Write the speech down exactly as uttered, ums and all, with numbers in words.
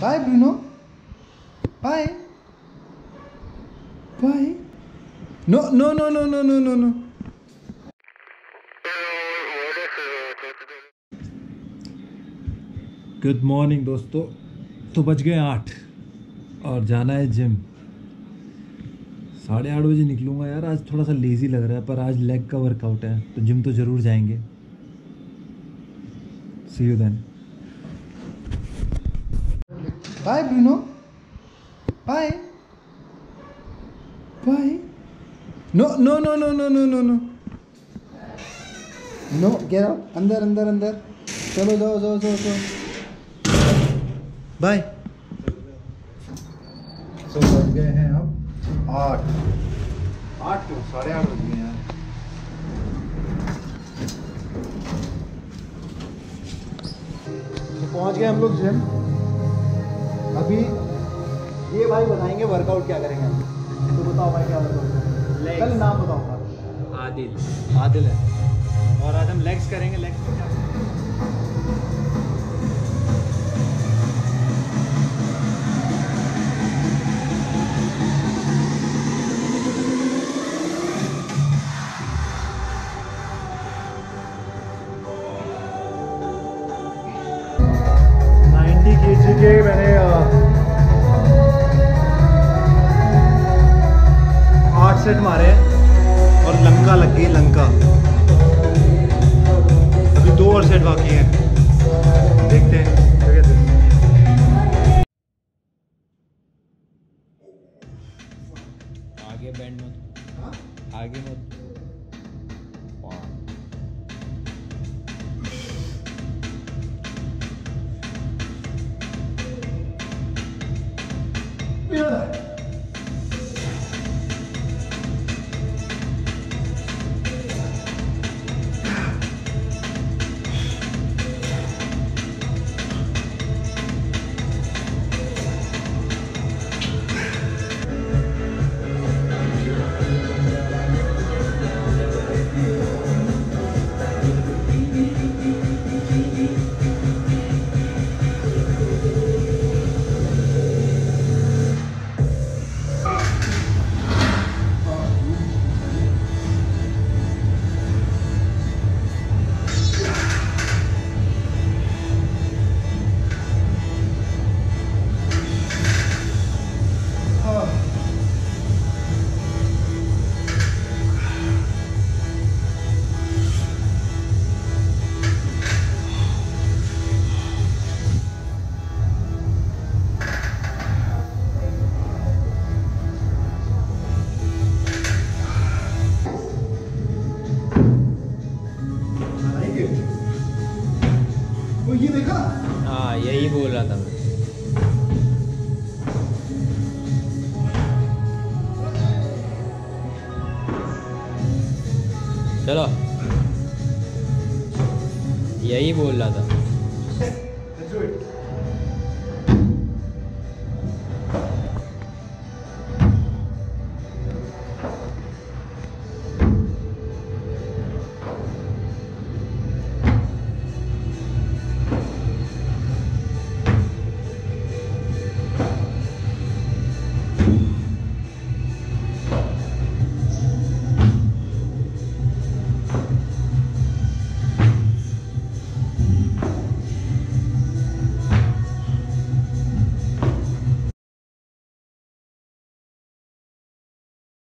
Bye, Bruno. Bye. Bye. No, no, no, no, no, no, no, no. Good morning दोस्तों। तो बज गए आठ और जाना है जिम। साढ़े आठ बजे निकलूँगा यार। आज थोड़ा सा लेज़ी लग रहा है पर आज लेग का वर्कआउट है तो जिम तो ज़रूर जाएंगे। See you then. Bye Bruno. Bye bye. No no no no no no no no no get out. अंदर अंदर अंदर चलो, जाओ जाओ जाओ जाओ। बाय। सो बज गए हैं अब आठ। आठ क्यों, साढ़े आठ बज गए हैं। तो पहुंच गए हम लोग जिम। अभी ये भाई बताएंगे वर्कआउट क्या करेंगे हम। तो बताओ भाई क्या वर्कआउट है। पहले नाम बताओ। आदिल। आदिल है और आज हम लेग्स करेंगे। लेग्स में क्या नाइन्टी के जी के मैंने आठ सेट मारे और लंका लग गई लंका। अभी दो और सेट बाकी हैं, देखते हैं क्या कहते हैं। आगे बैंड मत, आगे मत। ये देखा? हाँ यही बोल रहा था मैं। चलो यही बोल रहा था।